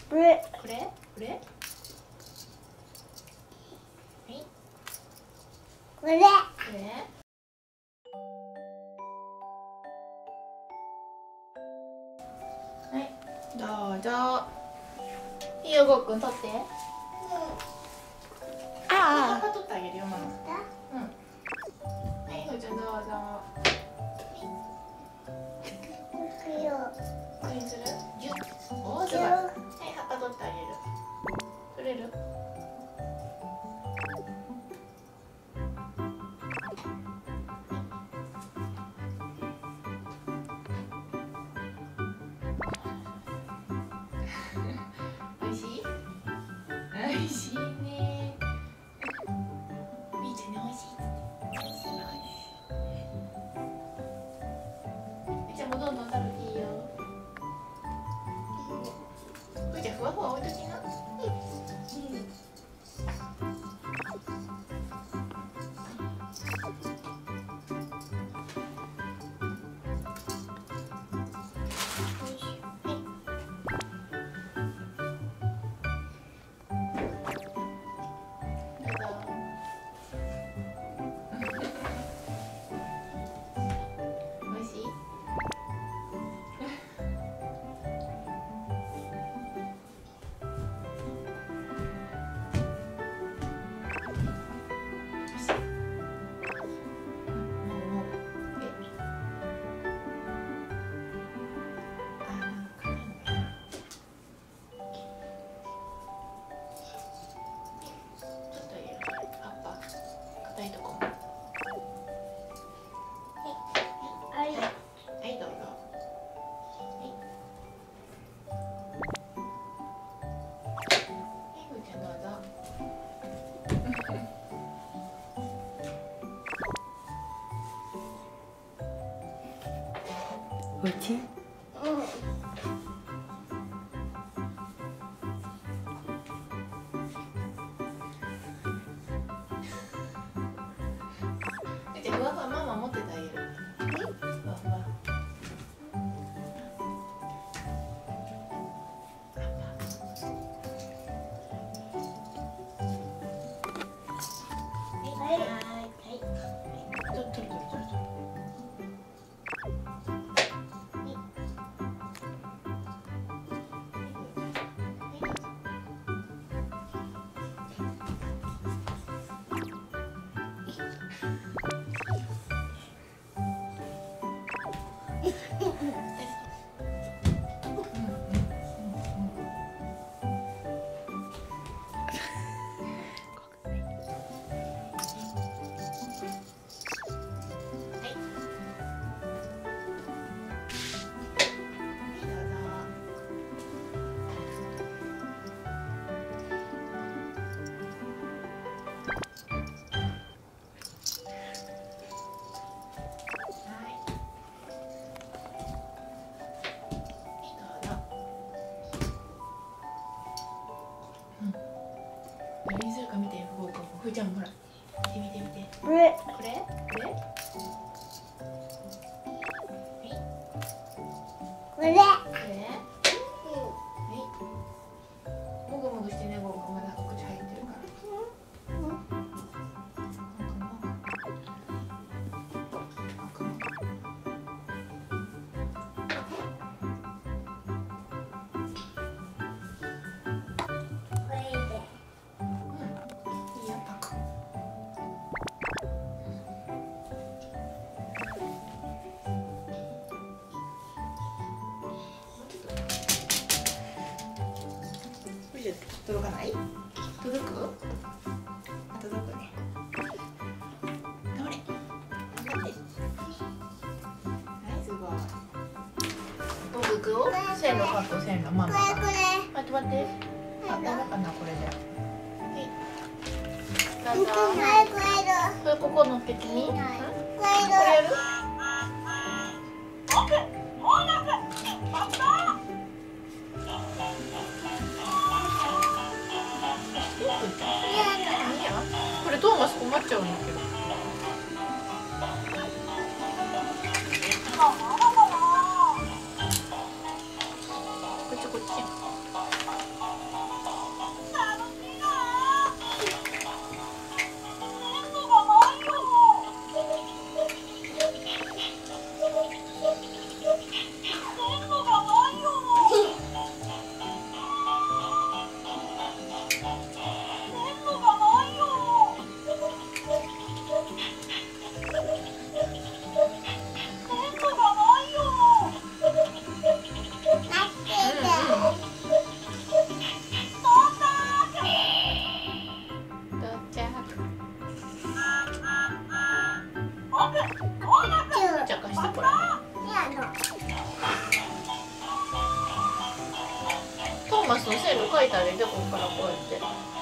これこれこれ、はいこれこれ、はい、どうぞ。いいよ、ごっくん取って。葉っぱ取ってあげるよ、ママ。うん。はい、ふーちゃんどうぞ。これにする？ギュッ。おー、すごい。はい、葉っぱ取ってあげる。取れる？おいしい？おいしいね。みーちゃんにおいしい？おいしい。みーちゃんもどんどん食べていいよ。ふーちゃんふわふわ置いときな。 おいしい？ じゃあふわふわママ持っててあげる。ふわふわ。何にするか見て、ふうくんも。ふーちゃんもほら。見て見て見て。 これこれ？これ？ これこれ？はい。もぐもぐしてね、ごうくんまだ口入ってるから。いいよ、パク。届かない？届く？あ、届くね。頑張れ。頑張って。はい、すごい。どうくくを線路カット線路ママが。待って待って。あ、ダメかなこれで。はい。どうぞ。これここのっけてみ。これやる？これトーマス困っちゃうんだけど。こっちこっち。 ーマスの線路書いてあげて、ここからこうやって。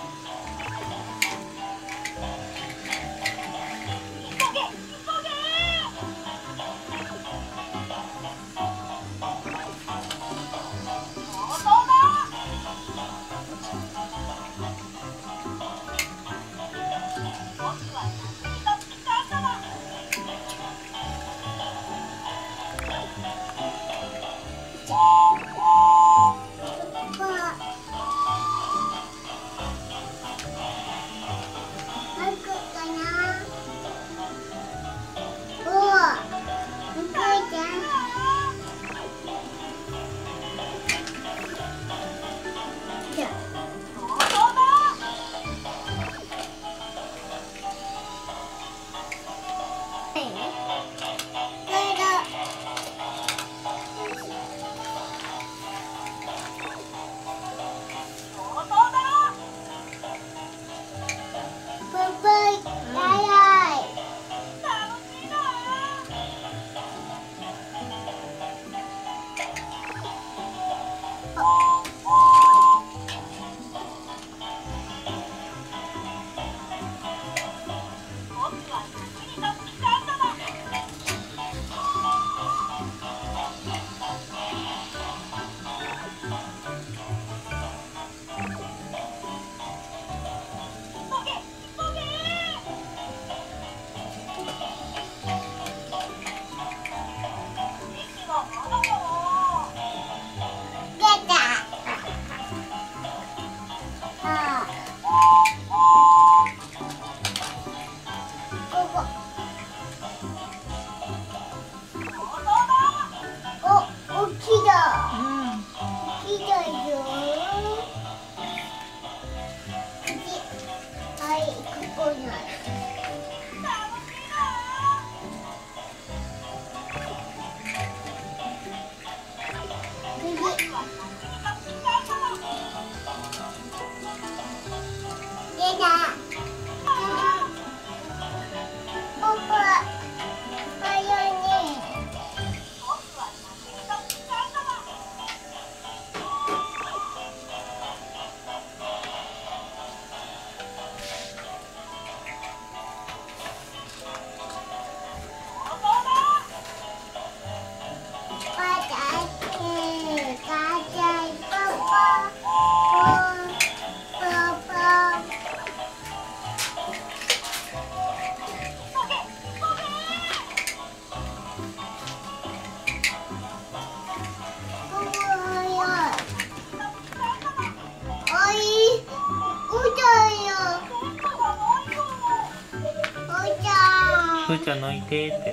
ふーちゃんのいてって。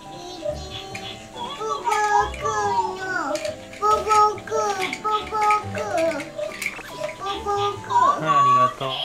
はい、ありがとう。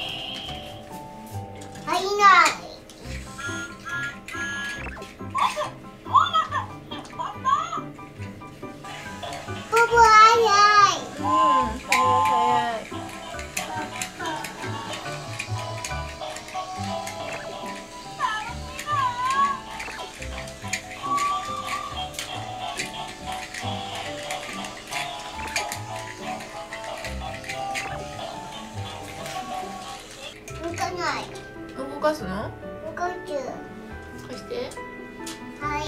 動かすの？貸して。はい。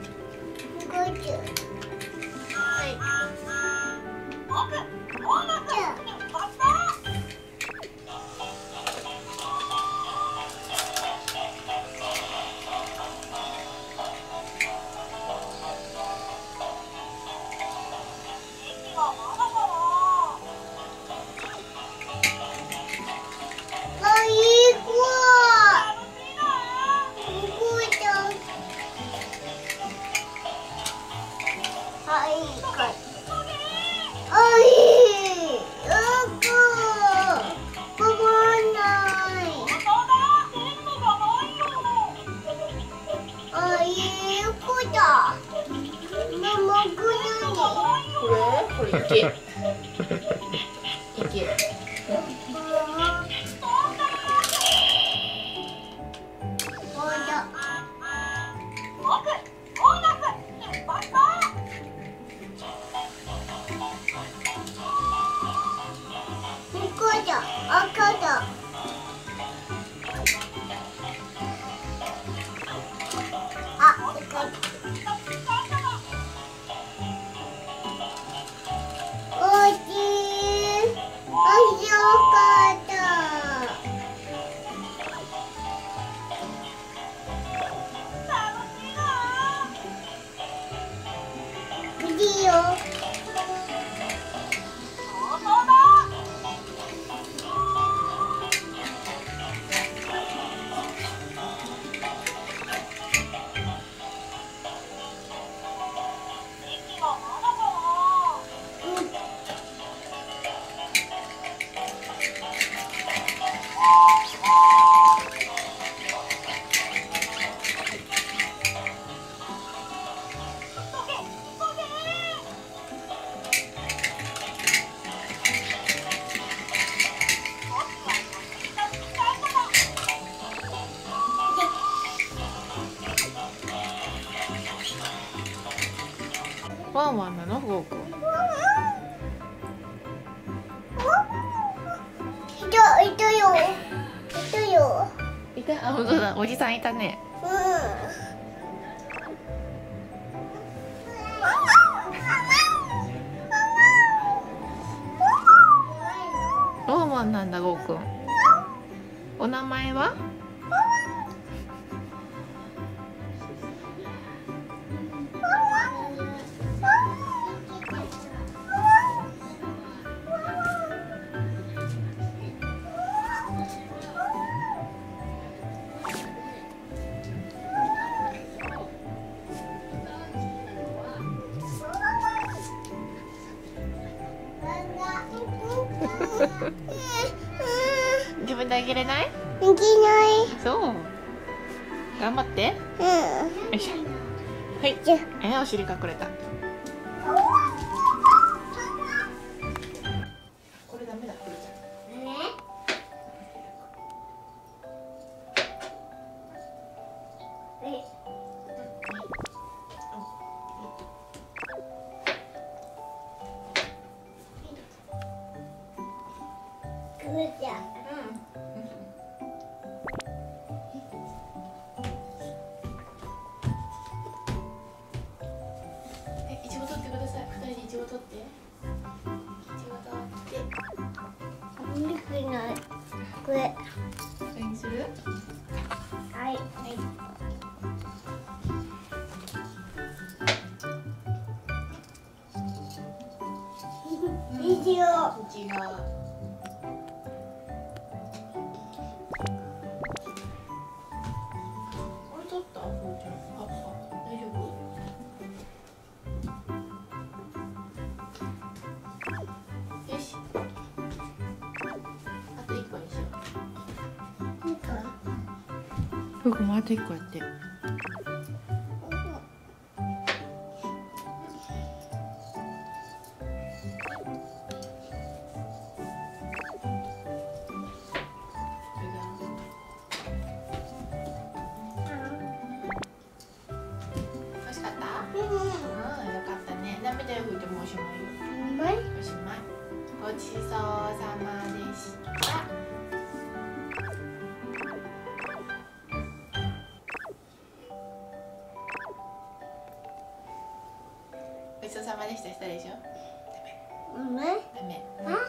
これいけ。いけ。 ワンワンなのゴーくん。 いたよ。 いた、あ、本当だ、おじさんいたね。ワンワンなんだゴーくん。お名前は？自分であげれない？ できない。 そう。頑張って。よいしょ。はい。お尻隠れた。これダメだ。いちご取ってください。二人でいちご取って。いちご取って。 できない。これ。 これにする？ はい。 はい。 いちご。 こっちが。これ取った？ふーちゃん。あ、大丈夫？よし。あと1個にしよう。僕もあと1個やって。惜しかった？うん、よかったね。涙を拭いてもおしまいよ。おしまい。ごちそうさまでした。ごちそうさまでしたしたでしょ。ダメ。ダメ。